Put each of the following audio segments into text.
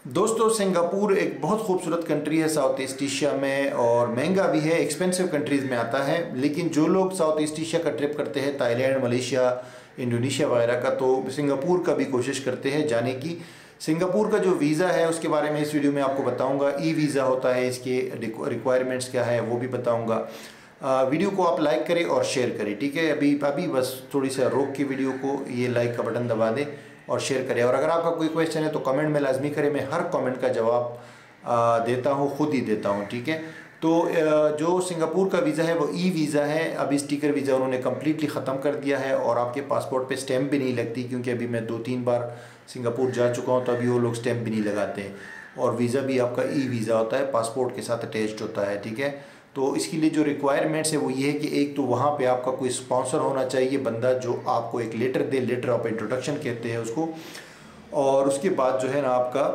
दोस्तों, सिंगापुर एक बहुत खूबसूरत कंट्री है साउथ ईस्ट एशिया में और महंगा भी है, एक्सपेंसिव कंट्रीज़ में आता है। लेकिन जो लोग साउथ ईस्ट एशिया का ट्रिप करते हैं, थाईलैंड, मलेशिया, इंडोनेशिया वगैरह का, तो सिंगापुर का भी कोशिश करते हैं जाने की। सिंगापुर का जो वीज़ा है उसके बारे में इस वीडियो में आपको बताऊंगा। ई वीज़ा होता है, इसके रिक्वायरमेंट्स क्या है वो भी बताऊँगा। वीडियो को आप लाइक करें और शेयर करें, ठीक है। अभी बस थोड़ी सा रोक के वीडियो को ये लाइक का बटन दबा दें और शेयर करें। और अगर आपका कोई क्वेश्चन है तो कमेंट में लाजमी करें, मैं हर कमेंट का जवाब देता हूँ, खुद ही देता हूँ, ठीक है। तो जो सिंगापुर का वीज़ा है वो ई वीज़ा है। अभी स्टिकर वीज़ा उन्होंने कम्प्लीटली ख़त्म कर दिया है और आपके पासपोर्ट पे स्टैम्प भी नहीं लगती, क्योंकि अभी मैं 2-3 बार सिंगापुर जा चुका हूँ तो अभी वो लोग स्टैम्प भी नहीं लगाते हैं। और वीज़ा भी आपका ई वीज़ा होता है, पासपोर्ट के साथ अटैच्ड होता है, ठीक है। तो इसके लिए जो रिक्वायरमेंट्स है वो ये है कि एक तो वहाँ पे आपका कोई स्पॉन्सर होना चाहिए, बंदा जो आपको एक लेटर दे, लेटर ऑफ इंट्रोडक्शन कहते हैं उसको। और उसके बाद जो है ना आपका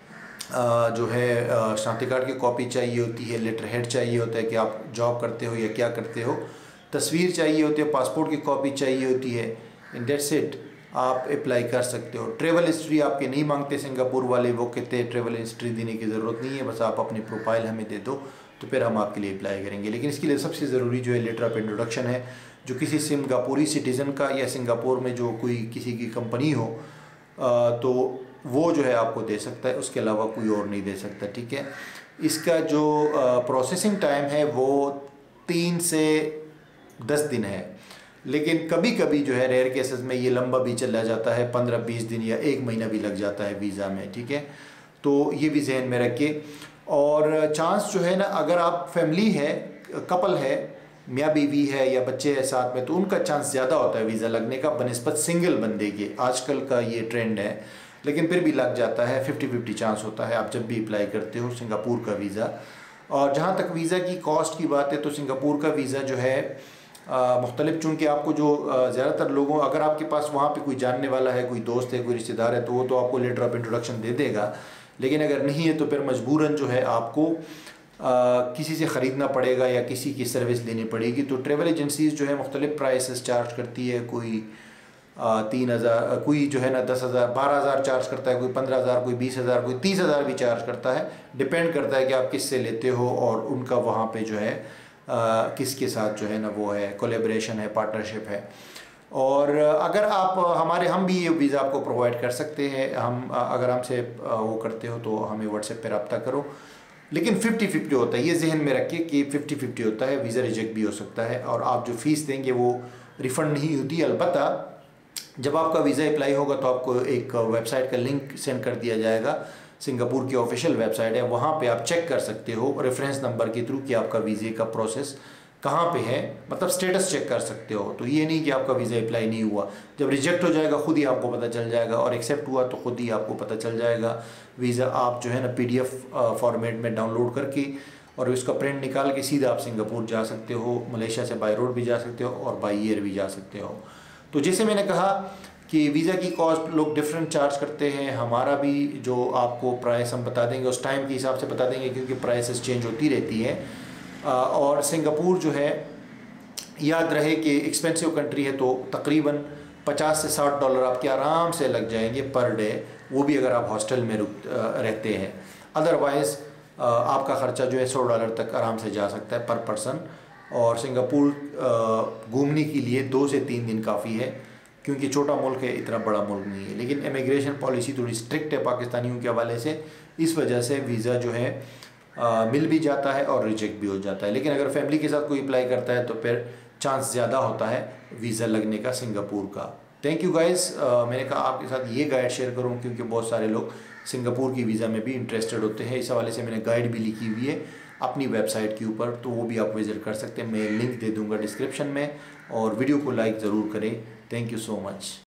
जो है शनाख्ती कार्ड की कॉपी चाहिए होती है, लेटर हेड चाहिए होता है कि आप जॉब करते हो या क्या करते हो, तस्वीर चाहिए होती है, पासपोर्ट की कॉपी चाहिए होती है। इन दैट्स इट, आप अप्लाई कर सकते हो। ट्रैवल हिस्ट्री आपके नहीं मांगते सिंगापुर वाले, वो कहते हैं ट्रैवल हिस्ट्री देने की ज़रूरत नहीं है, बस आप अपनी प्रोफाइल हमें दे दो तो फिर हम आपके लिए अप्लाई करेंगे। लेकिन इसके लिए सबसे ज़रूरी जो है लेटर ऑफ इंट्रोडक्शन है, जो किसी सिंगापुरी सिटीज़न का या सिंगापुर में जो कोई किसी की कंपनी हो तो वो जो है आपको दे सकता है, उसके अलावा कोई और नहीं दे सकता, ठीक है। इसका जो प्रोसेसिंग टाइम है वो 3 से 10 दिन है, लेकिन कभी कभी जो है रेयर केसेस में ये लंबा भी चला जाता है, 15-20 दिन या 1 महीना भी लग जाता है वीज़ा में, ठीक है। तो ये भी जहन में रखिए। और चांस जो है ना, अगर आप फैमिली है, कपल है, मियाँ बीवी है या बच्चे हैं साथ में, तो उनका चांस ज़्यादा होता है वीज़ा लगने का बनिस्बत सिंगल बंदे के। आजकल का ये ट्रेंड है, लेकिन फिर भी लग जाता है, 50-50 चांस होता है आप जब भी अप्लाई करते हो सिंगापुर का वीज़ा। और जहाँ तक वीज़ा की कॉस्ट की बात है तो सिंगापुर का वीज़ा जो है मुख्तलिफ, चूँकि आपको जो ज़्यादातर लोगों, अगर आपके पास वहाँ पे कोई जानने वाला है, कोई दोस्त है, कोई रिश्तेदार है, तो वो तो आपको लेटर ऑफ इंट्रोडक्शन दे देगा। लेकिन अगर नहीं है तो फिर मजबूरन जो है आपको किसी से ख़रीदना पड़ेगा या किसी की सर्विस लेनी पड़ेगी। तो ट्रैवल एजेंसीज़ जो है मुख्तलिफ प्राइसेस चार्ज करती है। कोई 3,000, कोई जो है ना 10,000, 12,000 चार्ज करता है, कोई 15,000, कोई 20,000, कोई 30,000 भी चार्ज करता है। डिपेंड करता है कि आप किससे लेते हो और उनका वहाँ पे जो है किसके साथ जो है ना वो है कोलैबोरेशन है, पार्टनरशिप है। और अगर आप हम भी ये वीज़ा आपको प्रोवाइड कर सकते हैं। अगर हमसे वो करते हो तो हमें व्हाट्सएप पर रब्ता करो। लेकिन 50-50 होता है, ये जहन में रखिए कि 50-50 होता है, वीज़ा रिजेक्ट भी हो सकता है और आप जो फ़ीस देंगे वो रिफ़ंड नहीं होती। अलबत्ता जब आपका वीज़ा अप्लाई होगा तो आपको एक वेबसाइट का लिंक सेंड कर दिया जाएगा, सिंगापुर की ऑफिशियल वेबसाइट है, वहाँ पे आप चेक कर सकते हो रेफरेंस नंबर के थ्रू कि आपका वीज़े का प्रोसेस कहाँ पे है, मतलब स्टेटस चेक कर सकते हो। तो ये नहीं कि आपका वीज़ा अप्लाई नहीं हुआ, जब रिजेक्ट हो जाएगा खुद ही आपको पता चल जाएगा, और एक्सेप्ट हुआ तो खुद ही आपको पता चल जाएगा। वीज़ा आप जो है ना PDF फॉर्मेट में डाउनलोड करके और उसका प्रिंट निकाल के सीधा आप सिंगापुर जा सकते हो। मलेशिया से बाई रोड भी जा सकते हो और बाई एयर भी जा सकते हो। तो जैसे मैंने कहा कि वीज़ा की कॉस्ट लोग डिफरेंट चार्ज करते हैं। हमारा भी जो आपको प्राइस हम बता देंगे उस टाइम के हिसाब से बता देंगे, क्योंकि प्राइसेस चेंज होती रहती है। और सिंगापुर जो है, याद रहे कि एक्सपेंसिव कंट्री है, तो तकरीबन 50 से $60 आपके आराम से लग जाएंगे पर डे, वो भी अगर आप हॉस्टल में रहते हैं। अदरवाइज़ आपका ख़र्चा जो है $100 तक आराम से जा सकता है पर पर्सन। और सिंगापुर घूमने के लिए 2 से 3 दिन काफ़ी है, क्योंकि छोटा मुल्क है, इतना बड़ा मुल्क नहीं है। लेकिन इमिग्रेशन पॉलिसी थोड़ी स्ट्रिक्ट है पाकिस्तानियों के हवाले से, इस वजह से वीज़ा जो है मिल भी जाता है और रिजेक्ट भी हो जाता है। लेकिन अगर फैमिली के साथ कोई अप्लाई करता है तो फिर चांस ज़्यादा होता है वीज़ा लगने का सिंगापुर का। Thank you guys. मैंने कहा आपके साथ ये गाइड शेयर करूँ, क्योंकि बहुत सारे लोग सिंगापुर की वीज़ा में भी इंटरेस्टेड होते हैं। इस हवाले से मैंने गाइड भी लिखी हुई है अपनी वेबसाइट के ऊपर, तो वो भी आप विज़िट कर सकते हैं। मैं लिंक दे दूँगा डिस्क्रिप्शन में, और वीडियो को लाइक ज़रूर करें। Thank you so much.